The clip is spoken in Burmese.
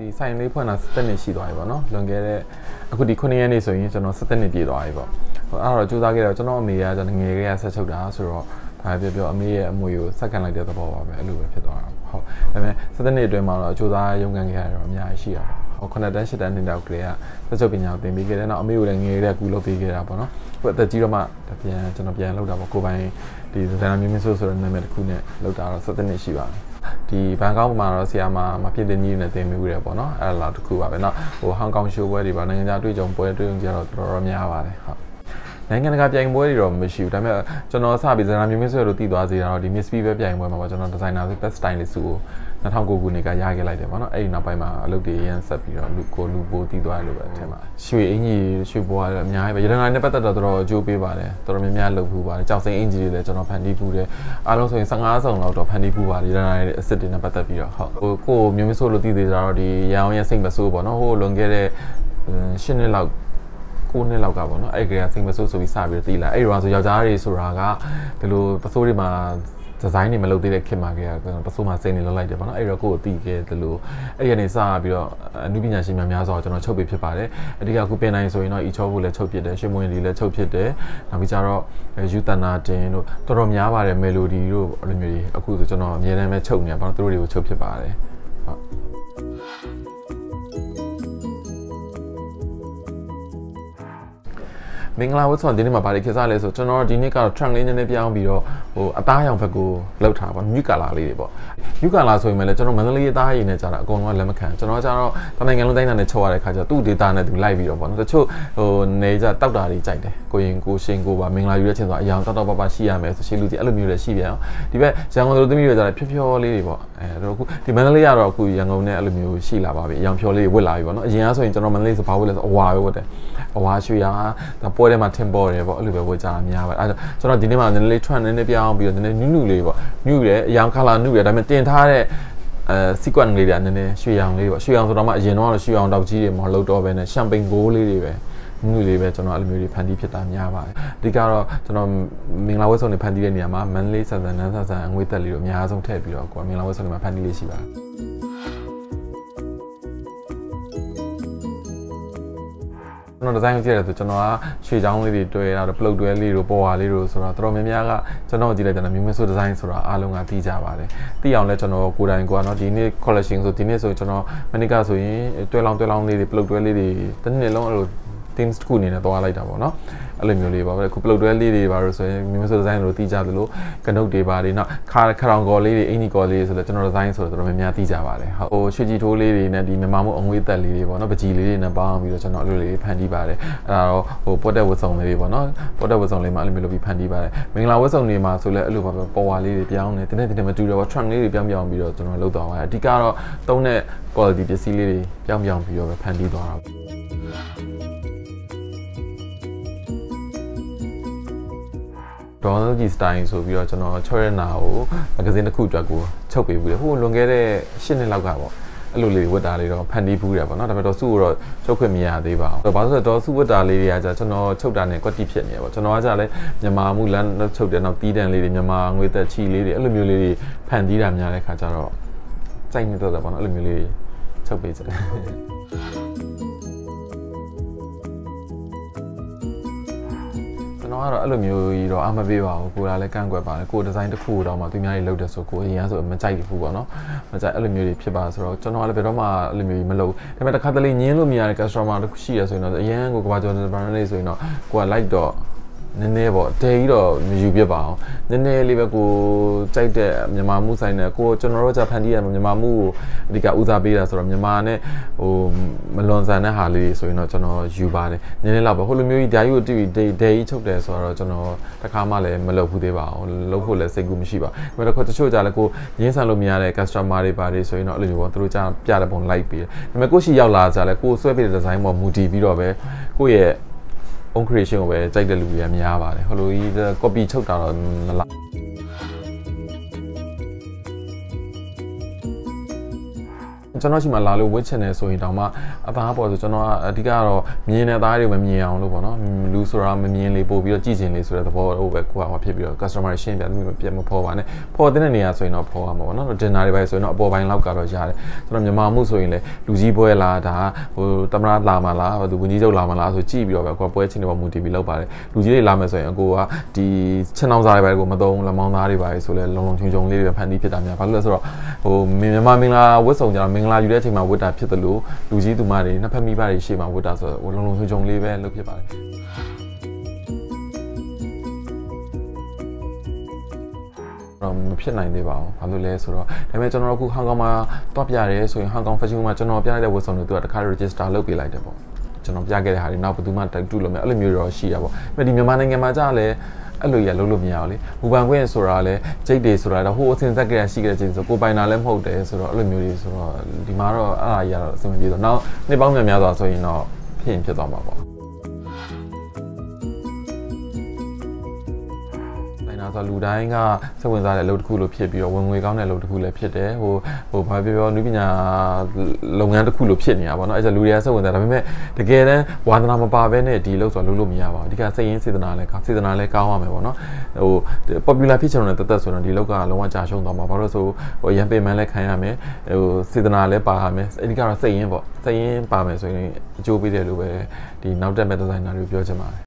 ဆိုင်လေးဖွင့်တာ7နှစ်ရှိသွားပြီပေါ့နော်လွန်ခဲ့တဲ့အခုဒီ9ရက်နေ့ဆိုရင်ကျွန်တော်7နှစ်ပြည့်သွားပြီပေါ့အဲ့တော့ကြိုးစားခဲ့တော့ကျွန်တော်အမေကကျွန်တော်ငယ်ကဆက်ချုပ်တာဆိုတော့ဘာပြောအမေရဲ့အမွေကိုဆက်ကန်လိုက်တဲ့သဘောပါပဲအဲ့လိုပဲဖြစ်သွားတာပေါ့ဟုတ်ဒါပေမဲ့7နှစ်အတွင်းမှာတော့ကြိုးစားရုန်းကန်ခဲ့ရတော့အများကြီးရှိတာပေါ့9တန်း10တန်းနှစ်တောက်ကလေးကဆက်ချုပ်ပညာကိုသင်ပေးခဲ့တယ်နောက်အမေကိုလည်းငယ်ကလေးကကူလုပ်ပေးခဲ့တာပေါ့နော်အခုအသက်ကြီးတော့မှကျွန်တော်ပြန်လုပ်တာပေါ့ကိုပိုင်ဒီဇာနာမျိုးဆိုတဲ့နာမည်တစ်ခုနဲ့လုပ်တာတော့7နှစ်ရှိပါတယ်ဒီဘန်ကောက်မှာတော့ဆရာမဖြစ်တဲ့ညီနဲ့သင်မိတယ်ပေါ့နော်အဲ့လားတစ်ခုပါပဲเนาะဟိုဟောင်ကောင်ရှိုးပွဲတွေပါနိုင်ငံခြားတွေ့ကြုံပွဲတွေ့ကြတော့တော်တော်များပါတယ်ဟုတ်နိုင်ငံတကာပြိုင်ပွဲတွေတော့မရှိဘူးဒါပေမဲ့ကျွန်တော်စပြီးဇာနာမျိုးဆိုလို့တည်သွားစေတာတော့ဒီ Miss P ပဲပြိုင်ပွဲမှာပေါ့ကျွန်တော်ဒီဇိုင်နာဆို best stylist ကို2009ခုနှစ်ကရခဲ့လိုက်တယ်ပေါ့နော်အဲ့ဒီနောက်ပိုင်းမှာအလုပ်တွေရန်ဆက်ပြီးတော့လူပိုတည်သွားလို့ပဲအထင်ပါရွှေအင်ကြီးရွှေဘွားလည်းအများကြီးပဲရတနာနဲ့ပတ်သက်တော့တော်တော်အကျိုးပေးပါတယ်တော်တော်များများလုပ်ဖူးပါတယ်ကြောက်စိန်အင်ကြီးတွေလည်းကျွန်တော်ဖန်တီးဖူးတယ်အားလုံးဆိုရင်15စုံလောက်တော့ဖန်တီးဖူးပါတယ်ရတနာရဲ့အစ်စ်တွေနဲ့ပတ်သက်ပြီးတော့ဟုတ်ဟိုကိုမျိုးဆိုလို့တည်သေးတာတော့ဒီရအောင်ရဲ့စိတ်မဆိုးပေါ့နော်ဟိုလွန်ခဲ့တဲ့10နှစ်လောက်9နှစ်လောက်ကပေါ့နော်အဲ့ကစိတ်မဆိုးဆိုပြီးစပြီးတည်လာအဲ့တော့ဆိုယောက်ျားတွေဆိုတာကဒီလိုပစိုးတွေမှာဒီဇိုင်းတွေမလုပ်သေးတဲ့ခင်မှာကပစိုးမှာစိတ်နေလောက်လိုက်တယ်ပေါ့နော်အဲ့တော့ကိုယ်ကိုတီးခဲ့တယ်လို့အဲ့ရနေစပြီးတော့အနုပညာရှင်များစွာကျွန်တော်ချုပ်ပြဖြစ်ပါတယ်အဓိကအခုပြင်နိုင်ဆိုရင်တော့အီချောဘူးလည်းချုပ်ဖြစ်တယ်ရွှေမွေလီလည်းချုပ်ဖြစ်တယ်နောက်ပြီးကြတော့ယူတနာတင်တို့တော်တော်များပါတယ်မယ်လိုဒီတို့အဲ့လိုမျိုးတွေအခုဆိုကျွန်တော်အများတမ်းပဲချုပ်နေပါတော့သူတို့တွေကိုချုပ်ဖြစ်ပါတယ်ဟုတ်မင်္ဂလာဝတ်ဆောင်ဒီနေ့မှာဗားလေးခေတ်စားလဲဆိုကျွန်တော်ဒီနေ့ကတော့ trunk လေးနည်းနည်းပြောင်းပြီးတော့ဟိုအသားရောင်ဘက်ကိုလောက်ထားပါမြူကာလာလေးတွေပေါ့မြူကာလာဆိုရင်လည်းကျွန်တော်မန္တလေးအသားရည်နဲ့ကြာတာအကုန်လုံးလက်မခံကျွန်တော်ကကြာတော့တနိုင်ငံလုံးတိုင်းတာနဲ့ချုပ်ရတဲ့ခါကျသူ့ data နဲ့သူလိုက်ပြီးတော့ပေါ့နော်တချို့ဟိုနေကြတောက်တာတွေကြိုက်တယ်ကိုရင်ကိုရှင်ကိုပါမင်္ဂလာယူတဲ့ချင်းဆိုအရောင်တောက်ပပရှိရမယ်ဆိုရှင်းလူကြီးအဲ့လိုမျိုးလည်းရှိပြန်အောင်ဒီဘက်ရန်ကုန်လိုသမီးတွေကြာတယ်ဖြောလေးတွေပေါ့တော့အခုဒီမန္တလေးကတော့အခုရန်ကုန်နဲ့အဲ့လိုမျိုးရှိလာပါပြီအရောင်ဖြောလေးတွေဝတ်လာပြီပေါ့နော်အရင်ကဆိုရင်ကျွန်တော်မန္တလေးဆိုဘာဝတ်လဲဆိုအဝါပဲဝတ်တယ်အဝါရွှေရာဒါပွဲထဲမှာထင်ပေါ်တယ်ပေါ့အဲ့လိုပဲဝတ်ကြတာများပါတယ်အဲ့ဒါကျွန်တော်ဒီနေ့မှာနည်းနည်း trend နည်းနည်းပြောင်းပြီးတော့နည်းနည်းနုလေးပေါ့နုတယ်အရောင် color နုတယ်ဒါပေမဲ့တင်ထားတဲ့sequence လေးတွေနည်းနည်းရွှေရောင်လေးပေါ့ရွှေရောင်ဆိုတော့မှအရင်တော့ရွှေရောင်တောက်ကြီးတွေမဟုတ်တော့ဘဲနဲ့ champagne gold လေးတွေပဲနုလေးပဲကျွန်တော်အဲ့လိုမျိုးတွေဖန်တီးဖြစ်တာများပါတယ်အဓိကတော့ကျွန်တော်မင်္ဂလာဝတ်ဆောင်တွေဖန်တီးတဲ့နေရာမှာမန္တလေးဆန်ဆန်နန်းဆန်ဆန်အငွေသက်လေးတို့အများဆုံးထည့်ပြီးတော့ကိုမင်္ဂလာဝတ်ဆောင်တွေမှာဖန်တီးလေးရှိပါတယ်ကျွန်တော်ဒီဇိုင်းကိုကြည့်ရတယ်ဆိုကျွန်တော်ကရွှေချောင်းလေးတွေတွေ့ရတော့ပလုတ်တွဲလေးတို့ပေါ်ဝါလေးတို့ဆိုတော့တော်တော်များများကကျွန်တော်ကြည့်လိုက်တယ်မျိုးမျိုးဆိုဒီဇိုင်းဆိုတာအားလုံးကသိကြပါတယ်သိအောင်လဲကျွန်တော်ကိုယ်တိုင်ကနော်ဒီနေ့ collection ဆိုဒီနေ့ဆိုကျွန်တော်မနစ်ကဆိုရင်တွဲလောင်းလေးတွေပလုတ်တွဲလေးတွေတစ်နှစ်လုံးအဲ့လို themes တစ်ခုအနေနဲ့သွားလိုက်တာပေါ့နော်အဲ့လိုမျိုးလေးပါပဲအခုပလုတ်တွဲလေးတွေပါလို့ဆိုရင်မျိုးမျိုးဆိုဒီဇိုင်းတို့သိကြသလိုကနုတ်တွေပါတွေနော်ခရောင်ကော်လေးတွေအင်ဂျီကော်လေးတွေဆိုတော့ကျွန်တော်ဒီဇိုင်းဆိုတော့တော်တော်များများသိကြပါတယ်ဟိုရွှေကြည်ထိုးလေးတွေနဲ့ဒီမြန်မာမှုအငွေသက်လေးတွေပေါ့နော်ပကြီးလေးတွေနဲ့ပေါင်းပြီးတော့ကျွန်တော်အဲ့လိုလေးဖန်တီးပါတယ်အဲ့ဒါတော့ဟိုပေါ်တက်ဝတ်စုံလေးတွေပေါ့နော်ပေါ်တက်ဝတ်စုံလေးမှာအဲ့လိုမျိုးလုပ်ပြီးဖန်တီးပါတယ်မင်္ဂလာဝတ်စုံတွေမှာဆိုလဲအဲ့လိုပါပဲပေါ်ဝါလေးတွေပြောင်းနေတင်းတင်းမတူတော့ trunk လေးတွေပြောင်းပြီးတော့ကျွန်တော်လုပ်သွားပါတယ်အဓိကတော့သုံးတဲ့ quality ပစ္စည်းလေးတွေပြောင်းပြီးတော့ပဲဖန်တီးသွားတာဒေါ်လာကြီး style ဆိုပြီးတော့ကျွန်တော်ချောရနာကိုမဂဇင်းတစ်ခုအတွက်ကိုချုပ်ပေးဘူးလေဟိုလွန်ခဲ့တဲ့10နှစ်လောက်ကပေါ့အဲ့လိုလေးဝတ်တာလေးတော့ဖန်တီးဘူးတယ်ပေါ့နော်ဒါပေမဲ့တော့စုတော့ချုပ်ခွင့်မရသေးပါဘူးဘာလို့ဆိုတော့စုဝတ်တာလေးတွေကကြာကျွန်တော်ချုပ်တာနဲ့ကွက်တိဖြစ်နေရပေါ့ကျွန်တော်ကကြာလဲမြန်မာမှုလမ်းချုပ်တယ်နောက်တီးတန်လေးတွေမြန်မာငွေသက်ချီလေးတွေအဲ့လိုမျိုးလေးတွေဖန်တီးတာများတဲ့ခါကျတော့စိုက်နေတော့တယ်ပေါ့နော်အဲ့လိုမျိုးလေးချုပ်ပေးကြတယ်ကျွန်တော်ကတော့အဲ့လိုမျိုးကြီးတော့အမပေးပါဘူးကိုယ်ကလည်းကန့်ကွက်ပါတယ်ကိုယ်ဒီဇိုင်းတစ်ခုတော့မှသူများတွေလုပ်တယ်ဆိုကိုယ်အရင်ကဆိုမကြိုက်ဘူးပေါ့နော်မကြိုက်အဲ့လိုမျိုးတွေဖြစ်ပါဆိုတော့ကျွန်တော်ကလည်းဘယ်တော့မှအဲ့လိုမျိုးကြီးမလုပ်ဒါပေမဲ့တစ်ခါတလေညင်းလို့မရတဲ့ customer တစ်ခုရှိရဆိုရင်တော့အရင်ကိုကဘာကျော်တဲ့ brand လေးဆိုရင်တော့ကိုက like တော့နည်းနည်းပေါ့ဒဲကြီးတော့မယူပြပါအောင်နည်းနည်းလေးပဲကိုကြိုက်တဲ့မြန်မာမှုဆိုင်နဲ့ကိုကျွန်တော်တို့ကဖန်တီးရမြန်မာမှုကိုအဓိကဦးစားပေးတာဆိုတော့မြန်မာနဲ့ဟိုမလွန်ဆန်တဲ့ဟာလေးဆိုရင်တော့ကျွန်တော်ယူပါတယ်နည်းနည်းလောက်ပဲဟိုလိုမျိုးကြီးဓာတ်ကြီးကိုဒဲကြီးချုပ်တယ်ဆိုတော့ကျွန်တော်တစ်ခါမှလည်းမလုပ်ဘူးသေးပါဘူးလုပ်ဖို့လည်းစိတ်ကူးမရှိပါဘူးဒါပေမဲ့တချို့ကြလည်းကိုရင်းဆန်လို့မရတဲ့ customer တွေပါတယ်ဆိုရင်တော့အဲ့လိုမျိုးပေါ့သူတို့ကြားပြတဲ့ပုံ like ပြီးတယ်ဒါပေမဲ့ကိုရှိရောက်လာကြလဲကိုဆွဲပေးတဲ့ design ပေါ်မူတည်ပြီးတော့ပဲကိုရဲ့ own creation ကိုပဲကြိုက်တဲ့လူတွေများပါတယ်ဟိုလိုကြီး copy ချုပ်တာတော့မလားကျွန်တော်ရှိမှလာလို့ဝစ်ချင်တယ်ဆိုရင်တောင်မှအသားပေါ်ဆိုကျွန်တော်အဓိကတော့မြင်တဲ့အသားတွေမမြင်အောင်လို့ပေါ့နော်လူဆိုတာမမြင်လေပို့ပြီးတော့ကြည့်ချင်လေဆိုတဲ့သဘောဟိုပဲကိုကဖြစ်ပြီးတော့ customer ရှင်းပြပြီးပြတ်မဖော်ပါနဲ့ဖော်တဲ့နေရာဆိုရင်တော့ဖော်ရမှာပေါ့နော် dinner တွေပဲဆိုရင်တော့အပေါ်ပိုင်းလောက်ကတော့ရတယ်ကျွန်တော်မြန်မာမှုဆိုရင်လေလူကြီးပွဲလားဒါဟိုတမနာလာမလားဟိုဝန်ကြီးချုပ်လာမလားဆိုကြည့်ပြီးတော့ပဲကိုပွဲချင်းတွေပေါ်မူတည်ပြီးလောက်ပါတယ်လူကြီးတွေလာမယ်ဆိုရင်အကိုကဒီချင်းအောင်စားတွေပဲကိုမသုံးလက်မောင်းသားတွေပါဆိုလဲလုံလုံချုံချုံလေးတွေဖန်တီးဖြစ်တာများဘာလို့လဲဆိုတော့ဟိုမြန်မာမင်္ဂလာဝတ်စုံကြတော့မင်္ဂလာယူတဲ့အချိန်မှာဝတ်တာဖြစ်တယ်လို့လူကြီးသူမတွေနှစ်ဖက်မိဘတွေရှေ့မှာဝတ်တာဆိုတော့လုံလုံချုံချုံလေးပဲလုပ်ဖြစ်ပါတယ်မဖြစ်နိုင်သေးပါဘူးဘာလို့လဲဆိုတော့ဒါပေမဲ့ကျွန်တော်အခုဟောင်ကောင်မှာတွားပြရတယ်ဆိုရင်ဟောင်ကောင် fashion မှာကျွန်တော်ပြလိုက်တဲ့ဝတ်စုံတွေသူကတခါ register လုပ်ပေးလိုက်တယ်ပေါ့ကျွန်တော်ပြခဲ့တဲ့ဟာတွေနောက်ဘယ်သူမှတူလို့မရအဲ့လိုမျိုးတော့ရှိတာပေါ့ဒါပေမဲ့ဒီမြန်မာနိုင်ငံမှာကြာလဲအဲ့လိုရလုံးလို့မရဘူးလေဘူပန်ခွင့်ဆိုတာလဲဂျိတ်တွေဆိုတာတော့ဟိုအစင်သက်ကြရရှိကြတဲ့ဂျိတ်ဆိုကိုပိုင်တာလည်းမဟုတ်တယ်ဆိုတော့အဲ့လိုမျိုးတွေဆိုတော့ဒီမှာတော့အဲ့ဒါကြီးကတော့အဆင်မပြေတော့နောက်နှစ်ပေါင်းများစွာဆိုရင်တော့ဖြစ်သွားမှာပေါ့ဆိုလူတိုင်းကစိတ်ဝင်စားတဲ့အလုပ်တစ်ခုလို့ဖြစ်ပြီးတော့ဝင်ငွေကောင်းတဲ့အလုပ်တစ်ခုလည်းဖြစ်တယ်ဟိုဘာပြောနည်းပညာလုပ်ငန်းတစ်ခုလို့ဖြစ်နေတာပေါ့နော်အဲ့ဒါလူတွေကစိတ်ဝင်စားဒါပေမဲ့တကယ်တမ်းဝါသနာမပါဘဲနဲ့ဒီလုပ်ဆိုလုပ်လို့မရပါဘူးအဓိကစိတ်ရင်းစေတနာလည်းကောင်းရမယ်ပေါ့နော်ဟို popular ဖြစ်ချင်တဲ့တက်ဆိုတော့ဒီလောက်ကလုံးဝကြာရှုံးသွားမှာဘာလို့ဆိုဟိုရန်ပေမန်းလည်းခံရမယ်ဟိုစေတနာလည်းပါရမယ်အဓိကတော့စိတ်ရင်းပေါ့စိတ်ရင်းပါမယ်ဆိုရင်အကျိုးပေးတယ်လို့ပဲဒီနောက်တက်မဲ့ဒီဇိုင်နာတွေပြောချင်ပါတယ်